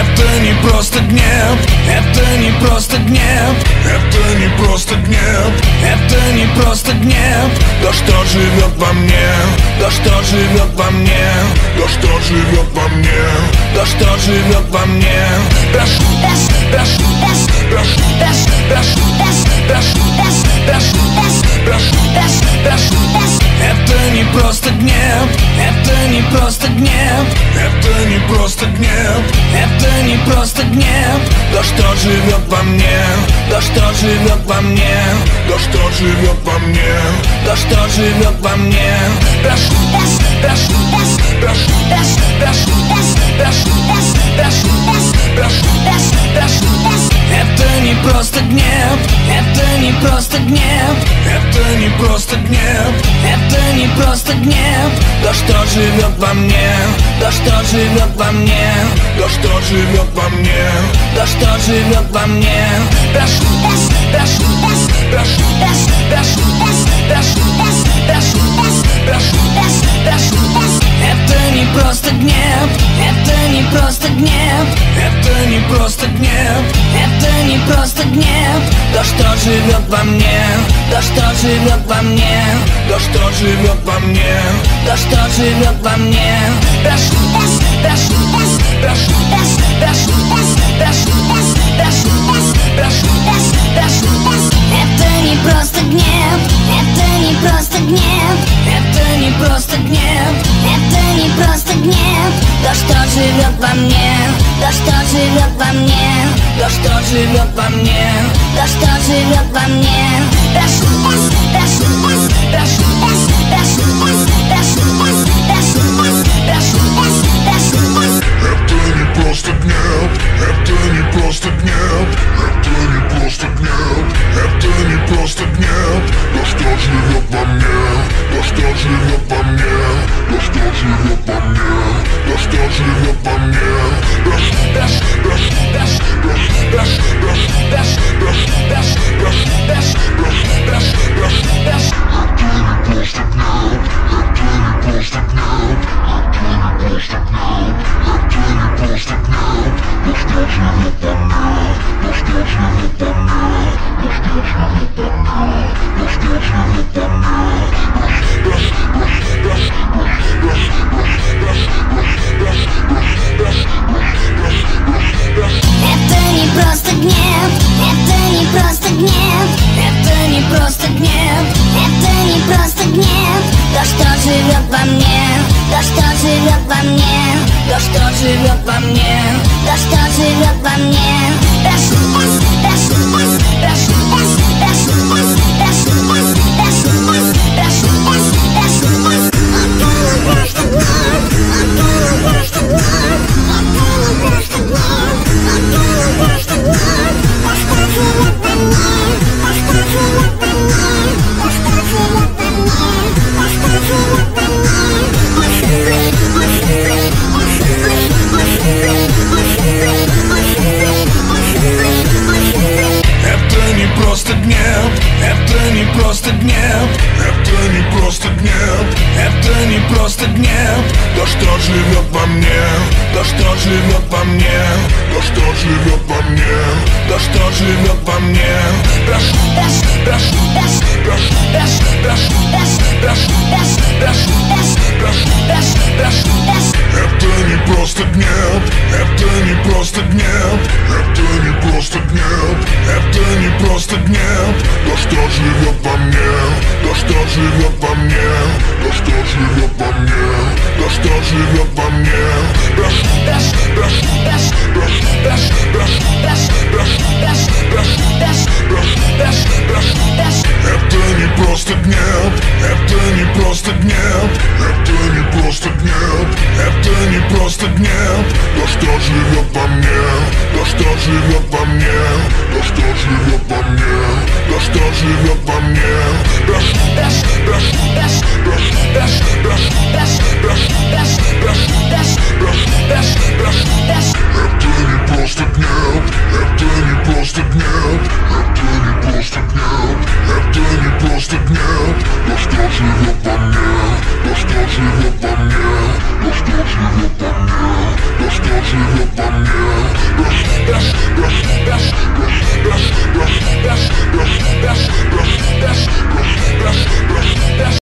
Это не просто гнев, это не просто гнев, это не просто гнев, это не просто гнев. То, что живет во мне, то, что живет во мне, то, что живет во мне, то, что живет во мне. Это не просто гнев, это не просто гнев, это не просто гнев, это не просто гнев. То, что живет во мне, то, что живет во мне, то, что живет во мне, то, что живет во мне. Это не просто гнев, это не просто гнев, это не просто гнев, это не просто гнев. То, что живет во мне, то, что живет во мне, то, что живет во мне, то, что живет во мне. Это не просто гнев, это не просто гнев, это не просто гнев, это не просто гнев. То, что живет во мне, то, что живет во мне, то, что живет во мне, то, что живет во мне. Это не просто гнев, это не просто гнев, это не просто гнев, это не просто гнев. То, что живет во мне, то, что живет во мне, то, что живет во мне, то, что живет во мне. Это не просто гнев, это не просто гнев, это не просто гнев, это не просто гнев. То, что живет во мне, то, что живет во мне, то, что живет во мне, то, что живет во мне. живет во мне, то, что живет во мне. best, best, best, best, best, best, best, best, best, best,